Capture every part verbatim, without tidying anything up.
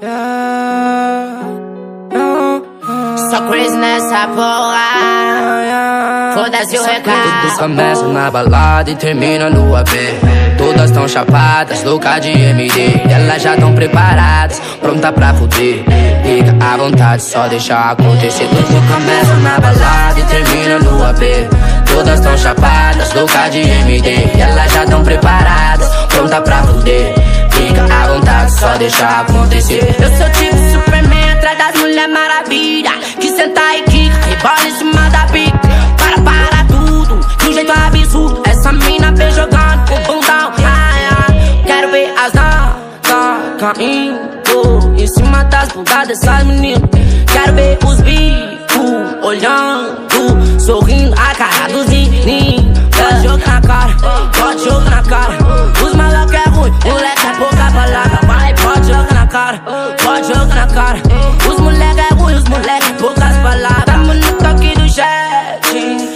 Só crazy nessa porra. Foda-se o recado. Tudo começa na balada e termina no A B. Todas tão chapadas, louca de M D. Elas já tão preparadas, pronta pra fuder. Fica à vontade, só deixa acontecer. Tudo começa na balada e termina no A B. Todas tão chapadas, louca de M D. Elas já tão preparadas, pronta pra fuder. Fica à vontade, só deixa acontecer. Eu sou tipo Superman atrás das Mulher Maravilha, que senta e quica, rebola em cima da pica. Para, para tudo, de um jeito absurdo. Essa mina vem jogando o bundão. Ai, ai, quero ver as nagas caindo em cima das bundas dessas meninas. Quero ver os bicos olhando, sorrindo a cara dos meninos. Pode jogar na cara, pode jogar na cara. Os malucos é ruim, moleque é pouca palavra. Vai, pode jogar na cara, pode jogar na cara. Os moleques é ruim, os moleques é poucas palavras. Tamo no toque do jet,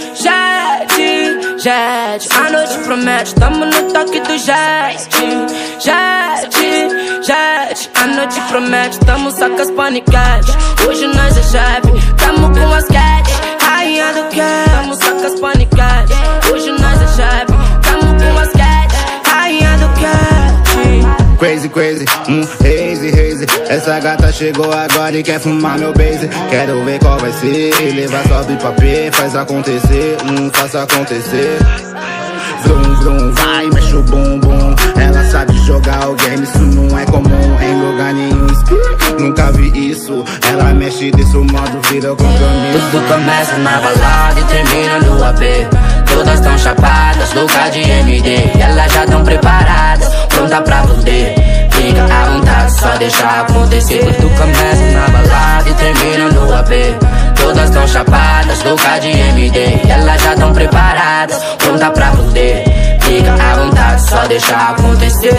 jet, jet. A noite promete, tamo no toque do jet, jet, jet. A noite promete, tamo só com as paniquetes. Hoje nós é chefe, tamo com as cats. Rainha do que? Tamo só com as paniquetes. Hoje nós é chefe, tamo com as cats. Rainha do que? Crazy, crazy, hum, hazy, hazy. Essa gata chegou agora e quer fumar meu base. Quero ver qual vai ser. Levar sobe pra P, faz acontecer, hum, faça acontecer. Vrum, vrum, vai, mexe o bumbum. Ela sabe jogar o game, isso não é comum em lugar nenhum. Nunca vi isso. Ela mexe desse modo, vira compromisso. Tudo começa na balada e termina no A B. Todas tão chapadas, louca de M D. Elas já tão preparadas, pronta pra fuder. Fica à vontade, só deixa acontecer. Tudo começa na balada e termina no A B. Todas tão chapadas, louca de M D. Elas já tão preparadas, pronta pra fuder. Fica à vontade, só deixa acontecer.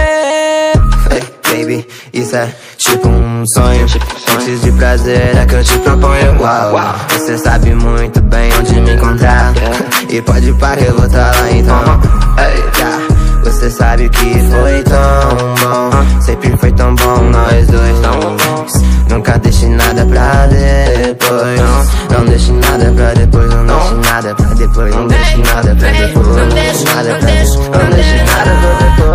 Hey, baby, isso é tipo um sonho. Antes de prazer é que eu te proponho. Uau, você sabe muito bem onde me encontrar. E pode parar, eu vou tá lá então. Hey, yeah. Você sabe que foi tão bom, sempre foi tão bom, nós dois tão bons. Nunca deixe nada pra depois. Não deixe nada pra depois, não deixe nada pra depois, não deixe nada pra depois, não deixe nada pra depois, não deixe nada pra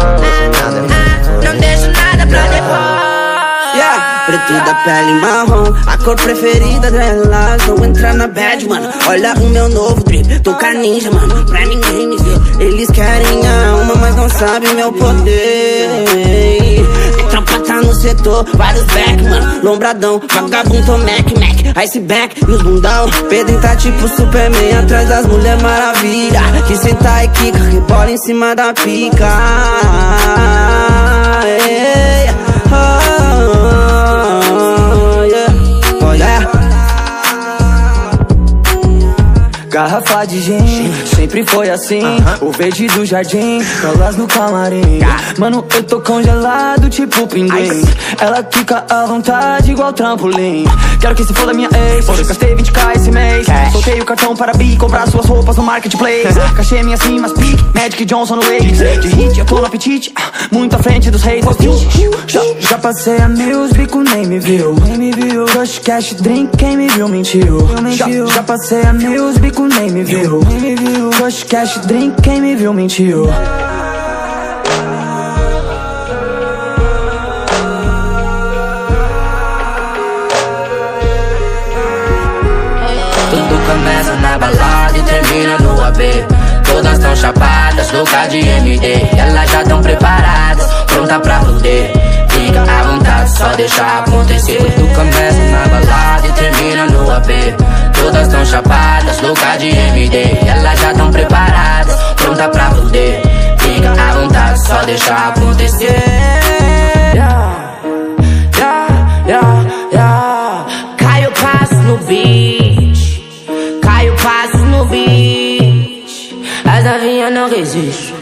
depois, não deixe nada pra depois. Preto da pele marrom, a cor preferida delas. Vou entrar na bad, mano. Olha o meu novo drip, tô ninja, mano. Pra ninguém me ver. Eles querem a alma, mas não sabem meu poder. A tropa tá no setor, vários back, mano. Lombradão, vagabundo, Mac, Mac, Iceback e os bundão. Pedro tá tipo Superman atrás das Mulher Maravilha, que senta e quica, rebola em cima da pica. Ei, oh. Garrafa de gin, sempre foi assim. O verde do jardim, rolas no camarim. Mano, eu tô congelado tipo pinguim. Ela quica à vontade igual trampolim. Quero que se for da minha ex, eu gastei vinte k esse mês. Soltei o cartão para bi, comprar suas roupas no marketplace. Cachê minha cima, speak, Magic Johnson no Waves. De hit, eu tô no apetite, muito à frente dos reis. Já, já passei a mil, os bico nem me viu. Rush, cash, drink, quem me viu mentiu. Já, já passei a mil, os bico nem me viu. Rush, cash, drink, quem me viu mentiu. Tudo começa na balada e termina no A B. Todas tão chapadas, louca de M D. Elas já tão preparadas, pronta pra fuder. Fica à vontade, só deixa acontecer. Tudo começa na balada e termina no A B. Todas tão chapadas, louca de M D. Elas já tão preparadas, pronta pra fuder. Fica à vontade, só deixa acontecer. Yeah, yeah, yeah, yeah. Caio Passos no beat, Caio Passos no beat. As novinhas não resistem.